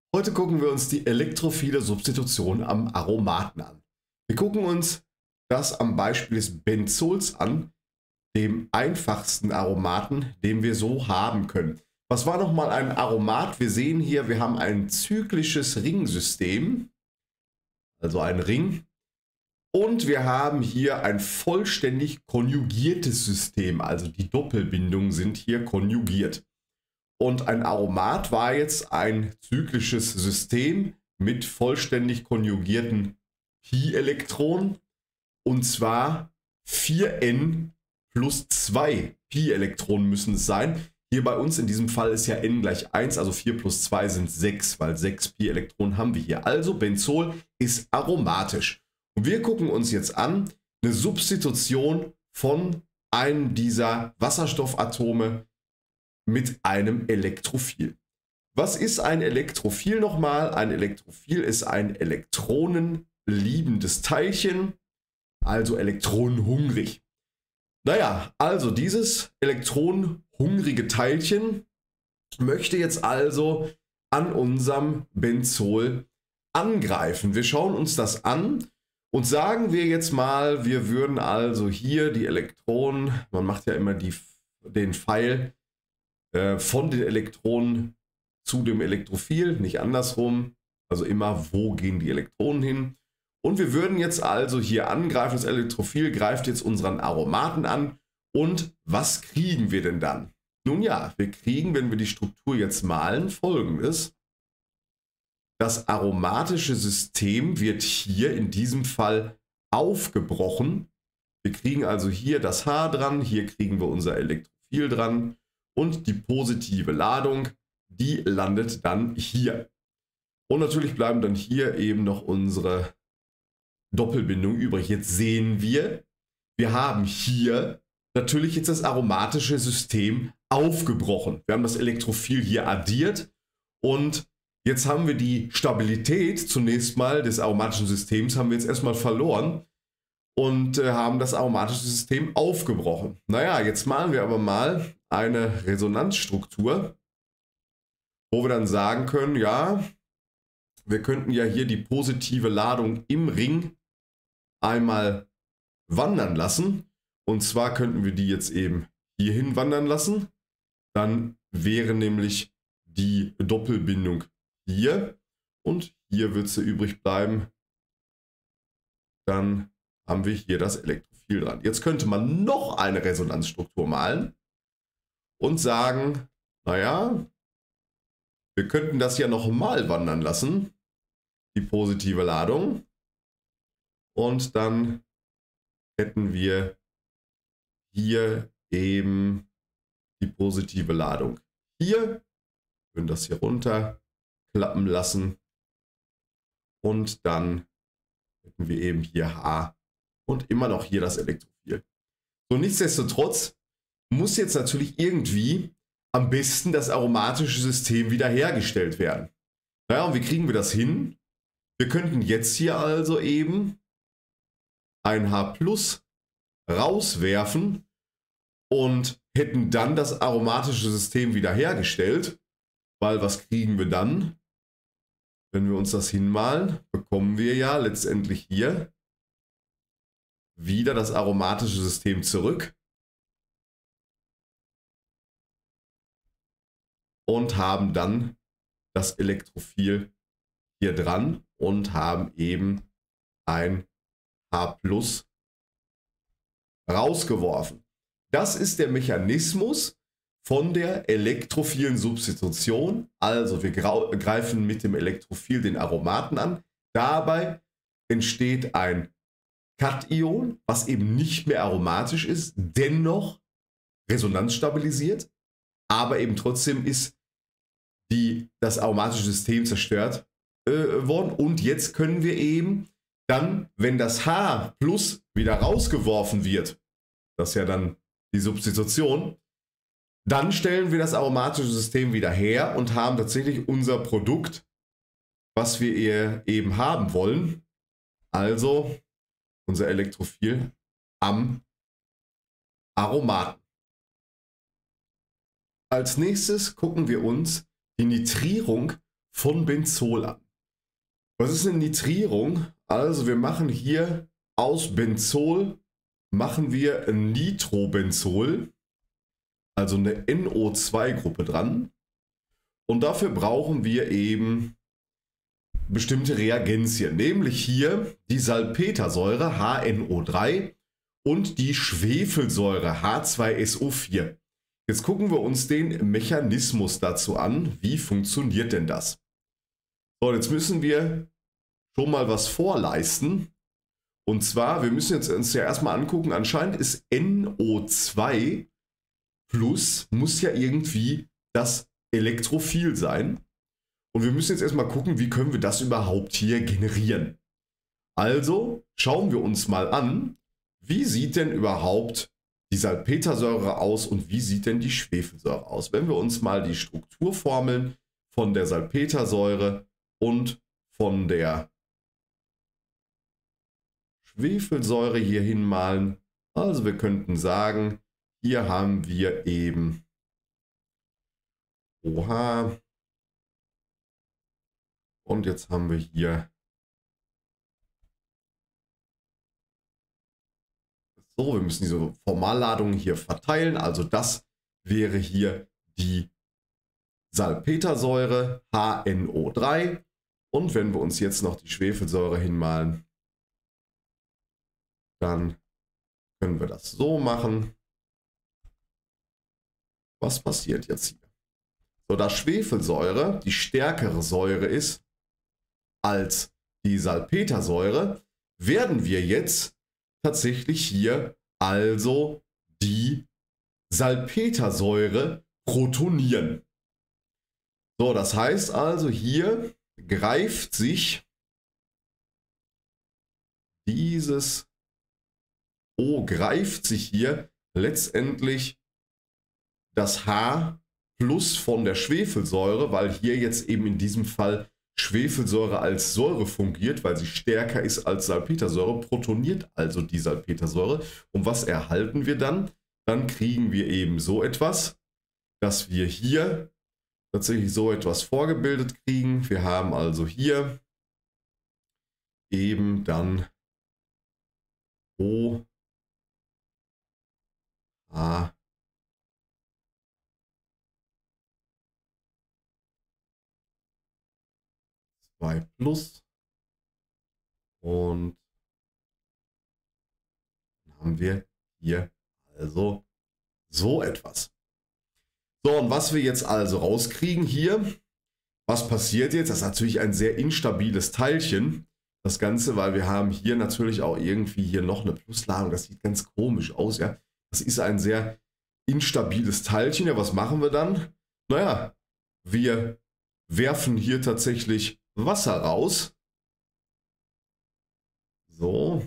Heute gucken wir uns die elektrophile Substitution am Aromaten an. Wir gucken uns das am Beispiel des Benzols an, dem einfachsten Aromaten, den wir so haben können. Was war nochmal ein Aromat? Wir sehen hier, wir haben ein zyklisches Ringsystem, also ein Ring. Und wir haben hier ein vollständig konjugiertes System, also die Doppelbindungen sind hier konjugiert. Und ein Aromat war jetzt ein zyklisches System mit vollständig konjugierten Pi-Elektronen, und zwar 4n plus 2 Pi-Elektronen müssen es sein. Hier bei uns in diesem Fall ist ja n gleich 1, also 4 plus 2 sind 6, weil 6 Pi-Elektronen haben wir hier. Also Benzol ist aromatisch. Und wir gucken uns jetzt an eine Substitution von einem dieser Wasserstoffatome mit einem Elektrophil. Was ist ein Elektrophil nochmal? Ein Elektrophil ist ein elektronenliebendes Teilchen, also elektronenhungrig. Naja, also dieses elektronenhungrige Teilchen möchte jetzt also an unserem Benzol angreifen. Wir schauen uns das an und sagen wir jetzt mal, wir würden also hier die Elektronen, man macht ja immer den Pfeil von den Elektronen zu dem Elektrophil, nicht andersrum, also immer, wo gehen die Elektronen hin. Und wir würden jetzt also hier angreifen, das Elektrophil greift jetzt unseren Aromaten an. Und was kriegen wir denn dann? Nun ja, wir kriegen, wenn wir die Struktur jetzt malen, Folgendes. Das aromatische System wird hier in diesem Fall aufgebrochen. Wir kriegen also hier das H dran, hier kriegen wir unser Elektrophil dran und die positive Ladung, die landet dann hier. Und natürlich bleiben dann hier eben noch unsere Doppelbindung übrig. Jetzt sehen wir haben hier natürlich jetzt das aromatische System aufgebrochen. Wir haben das Elektrophil hier addiert und jetzt haben wir die Stabilität zunächst mal des aromatischen Systems haben wir jetzt erstmal verloren und haben das aromatische System aufgebrochen. Naja, jetzt malen wir aber mal eine Resonanzstruktur, wo wir dann sagen können, ja, wir könnten ja hier die positive Ladung im Ring einmal wandern lassen. Und zwar könnten wir die jetzt eben hierhin wandern lassen. Dann wäre nämlich die Doppelbindung hier und hier wird sie übrig bleiben. Dann haben wir hier das Elektrophil dran. Jetzt könnte man noch eine Resonanzstruktur malen und sagen, naja, wir könnten das ja nochmal wandern lassen, die positive Ladung. Und dann hätten wir hier eben die positive Ladung hier. Wir können das hier runter klappen lassen. Und dann hätten wir eben hier H und immer noch hier das Elektrophil. So, nichtsdestotrotz muss jetzt natürlich irgendwie am besten das aromatische System wiederhergestellt werden. Naja, und wie kriegen wir das hin? Wir könnten jetzt hier also eben ein H+ rauswerfen und hätten dann das aromatische System wiederhergestellt, weil was kriegen wir dann? Wenn wir uns das hinmalen, bekommen wir ja letztendlich hier wieder das aromatische System zurück und haben dann das Elektrophil hier dran und haben eben ein H+ rausgeworfen. Das ist der Mechanismus von der elektrophilen Substitution. Also wir greifen mit dem Elektrophil den Aromaten an. Dabei entsteht ein Kation, was eben nicht mehr aromatisch ist, dennoch resonanzstabilisiert, aber eben trotzdem ist das aromatische System zerstört worden. Und jetzt können wir eben dann, wenn das H+ wieder rausgeworfen wird, das ist ja dann die Substitution, dann stellen wir das aromatische System wieder her und haben tatsächlich unser Produkt, was wir eben haben wollen, also unser Elektrophil am Aromaten. Als nächstes gucken wir uns die Nitrierung von Benzol an. Was ist eine Nitrierung? Also wir machen hier aus Benzol, machen wir ein Nitrobenzol, also eine NO2-Gruppe dran. Und dafür brauchen wir eben bestimmte Reagenzien, nämlich hier die Salpetersäure HNO3 und die Schwefelsäure H2SO4. Jetzt gucken wir uns den Mechanismus dazu an. Wie funktioniert denn das? So, jetzt müssen wir schon mal was vorleisten. Und zwar, wir müssen jetzt uns ja erstmal angucken, anscheinend ist NO2 plus, muss ja irgendwie das Elektrophil sein. Und wir müssen jetzt erstmal gucken, wie können wir das überhaupt hier generieren. Also schauen wir uns mal an, wie sieht denn überhaupt die Salpetersäure aus und wie sieht denn die Schwefelsäure aus. Wenn wir uns mal die Strukturformeln von der Salpetersäure und von der Schwefelsäure hier hinmalen. Also wir könnten sagen, hier haben wir eben OH und jetzt haben wir hier so, wir müssen diese Formalladungen hier verteilen. Also das wäre hier die Salpetersäure HNO3 und wenn wir uns jetzt noch die Schwefelsäure hinmalen, dann können wir das so machen. Was passiert jetzt hier? So, da Schwefelsäure die stärkere Säure ist als die Salpetersäure, werden wir jetzt tatsächlich hier also die Salpetersäure protonieren. So, das heißt also, hier greift sich dieses O greift sich hier letztendlich das H plus von der Schwefelsäure, weil hier jetzt eben in diesem Fall Schwefelsäure als Säure fungiert, weil sie stärker ist als Salpetersäure, protoniert also die Salpetersäure. Und was erhalten wir dann? Dann kriegen wir eben so etwas, dass wir hier tatsächlich so etwas vorgebildet kriegen. Wir haben also hier eben dann O A 2 plus und dann haben wir hier also so etwas. So, und was wir jetzt also rauskriegen hier, was passiert jetzt? Das ist natürlich ein sehr instabiles Teilchen, das Ganze, weil wir haben hier natürlich auch irgendwie hier noch eine Plusladung. Das sieht ganz komisch aus, ja. Das ist ein sehr instabiles Teilchen. Ja, was machen wir dann? Naja, wir werfen hier tatsächlich Wasser raus. So.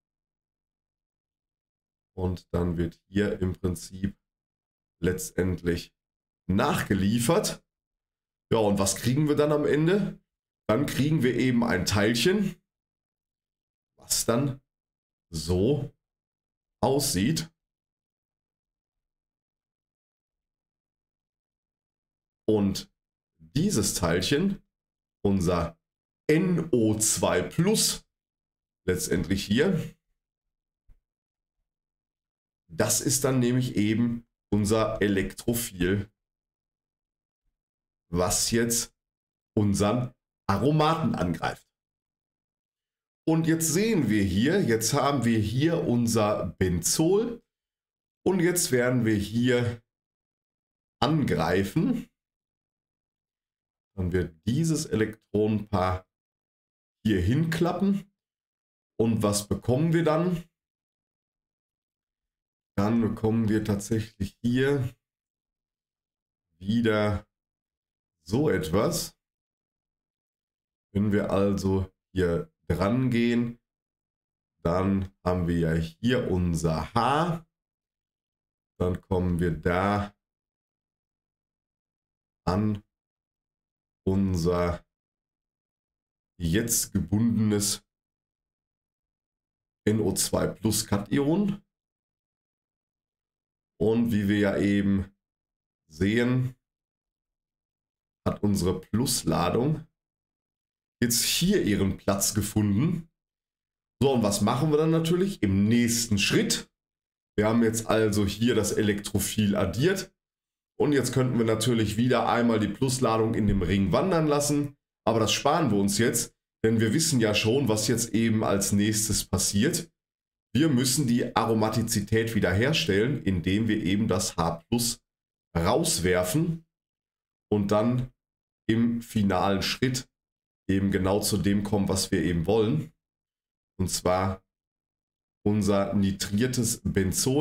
Und dann wird hier im Prinzip letztendlich nachgeliefert. Ja, und was kriegen wir dann am Ende? Dann kriegen wir eben ein Teilchen, was dann so aussieht. Und dieses Teilchen, unser NO2 plus, letztendlich hier, das ist dann nämlich eben unser Elektrophil, was jetzt unseren Aromaten angreift. Und jetzt sehen wir hier, jetzt haben wir hier unser Benzol und jetzt werden wir hier angreifen. Dann wird dieses Elektronenpaar hier hinklappen. Und was bekommen wir dann? Dann bekommen wir tatsächlich hier wieder so etwas. Wenn wir also hier dran gehen, dann haben wir ja hier unser H. Dann kommen wir da an unser jetzt gebundenes NO2 plus Kation. Und wie wir ja eben sehen, hat unsere Plusladung jetzt hier ihren Platz gefunden. So, und was machen wir dann natürlich im nächsten Schritt? Wir haben jetzt also hier das Elektrophil addiert. Und jetzt könnten wir natürlich wieder einmal die Plusladung in dem Ring wandern lassen. Aber das sparen wir uns jetzt, denn wir wissen ja schon, was jetzt eben als nächstes passiert. Wir müssen die Aromatizität wiederherstellen, indem wir eben das H+ rauswerfen und dann im finalen Schritt eben genau zu dem kommen, was wir eben wollen. Und zwar unser nitriertes Benzol.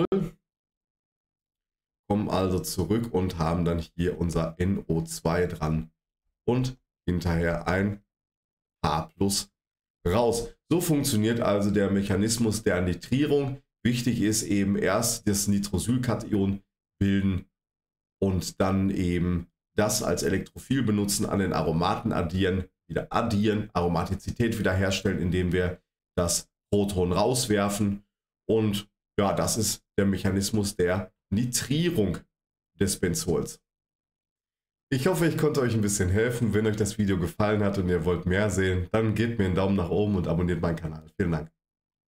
Kommen also zurück und haben dann hier unser NO2 dran und hinterher ein H+ raus. So funktioniert also der Mechanismus der Nitrierung. Wichtig ist eben erst das Nitrosylkation bilden und dann eben das als Elektrophil benutzen, an den Aromaten addieren, wieder addieren, Aromatizität wiederherstellen, indem wir das Proton rauswerfen. Und ja, das ist der Mechanismus der Nitrierung des Benzols. Ich hoffe, ich konnte euch ein bisschen helfen. Wenn euch das Video gefallen hat und ihr wollt mehr sehen, dann gebt mir einen Daumen nach oben und abonniert meinen Kanal. Vielen Dank.